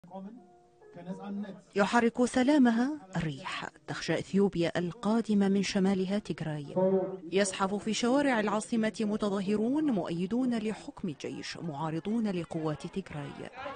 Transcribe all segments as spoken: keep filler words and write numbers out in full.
يحرك سلامها الريح. تخشى إثيوبيا القادمة من شمالها تيغراي. يزحف في شوارع العاصمة متظاهرون مؤيدون لحكم الجيش معارضون لقوات تيغراي.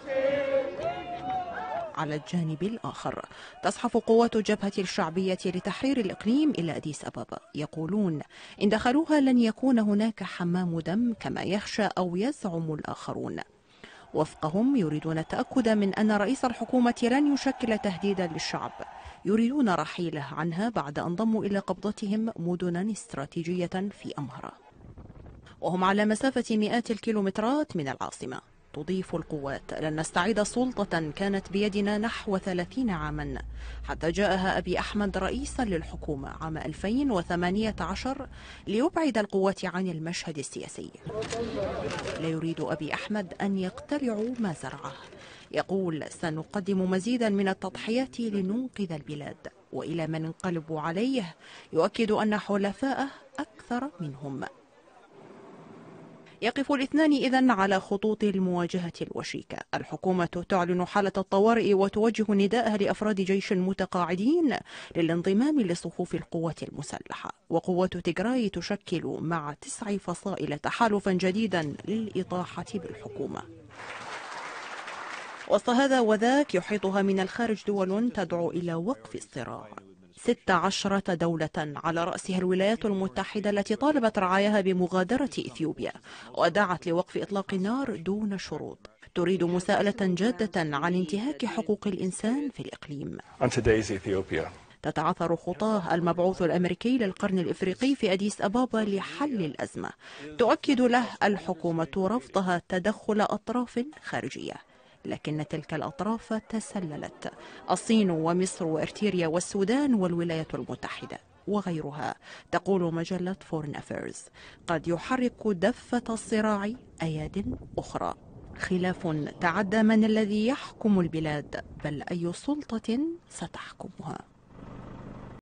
على الجانب الآخر تزحف قوات الجبهة الشعبية لتحرير الإقليم إلى أديس أبابا. يقولون إن دخلوها لن يكون هناك حمام دم كما يخشى أو يزعم الآخرون. وفقهم يريدون التأكد من أن رئيس الحكومة لن يشكل تهديدا للشعب. يريدون رحيله عنها بعد أن ضموا إلى قبضتهم مدنا استراتيجية في أمهرة وهم على مسافة مئات الكيلومترات من العاصمة. تضيف القوات: لن نستعيد سلطة كانت بيدنا نحو ثلاثين عاما حتى جاءها أبي أحمد رئيسا للحكومة عام ألفين وثمانية عشر ليبعد القوات عن المشهد السياسي. لا يريد أبي أحمد أن يقتلعوا ما زرعه. يقول: سنقدم مزيدا من التضحيات لننقذ البلاد. وإلى من انقلبوا عليه يؤكد أن حلفائه أكثر منهم. يقف الاثنان إذن على خطوط المواجهة الوشيكة. الحكومة تعلن حالة الطوارئ وتوجه نداءها لأفراد جيش متقاعدين للانضمام لصفوف القوات المسلحة. وقوات تيغراي تشكل مع تسع فصائل تحالفا جديدا للإطاحة بالحكومة. وسط هذا وذاك يحيطها من الخارج دول تدعو إلى وقف الصراع. ست عشرة دولة على رأسها الولايات المتحدة التي طالبت رعاياها بمغادرة إثيوبيا ودعت لوقف إطلاق النار دون شروط. تريد مساءلة جادة عن انتهاك حقوق الإنسان في الإقليم. تتعثر خطاه المبعوث الأمريكي للقرن الإفريقي في أديس أبابا لحل الأزمة. تؤكد له الحكومة رفضها تدخل أطراف خارجية، لكن تلك الأطراف تسللت: الصين ومصر وإرتريا والسودان والولايات المتحدة وغيرها. تقول مجلة فورن أفيرز: قد يحرك دفة الصراع أياد أخرى. خلاف تعدى من الذي يحكم البلاد، بل أي سلطة ستحكمها.